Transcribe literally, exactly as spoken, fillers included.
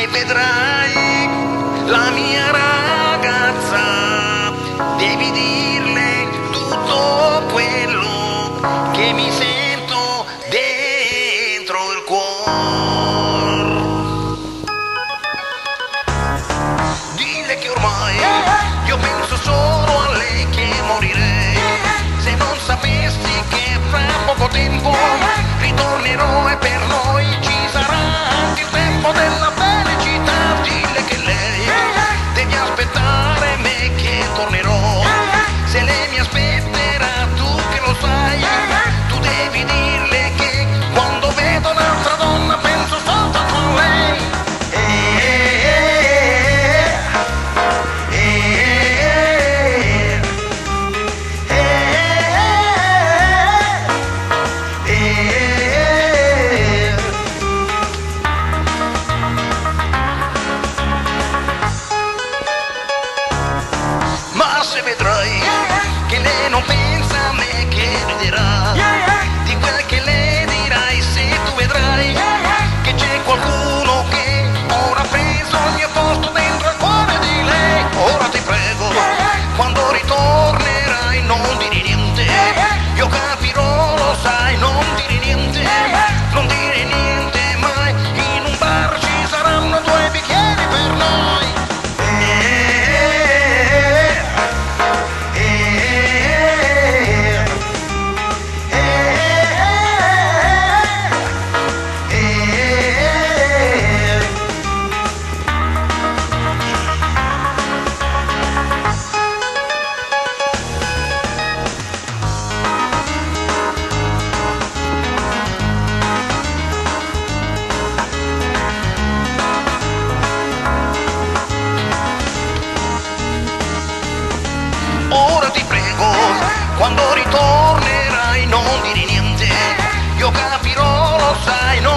e vedrai la mia ragazza, devi dirle tutto quello che mi sento dentro il cuore. Dille che ormai io penso solo a lei, che morirei se non sapessi che fra poco tempo ritornerò e per noi ci sarà anche il tempo della felicità. Dille che lei deve aspettare me che tornerò, se lei mi aspetterà, tu che lo sai, tu devi dirle che quando vedo un'altra donna penso soltanto a lei. Ma se vedrai che lei non pensa a me, che riderà di quel che lei dirai, se tu vedrai che c'è qualcuno che ora ha preso il mio posto dentro il cuore di lei. Ora ti prego, quando ritornerai non dire niente, io capirò, lo sai, non dire niente, non dire niente mai, in un bar ci saranno due bicchieri per noi. Ora ti prego, quando ritornerai non dire niente, io capirò, lo sai, non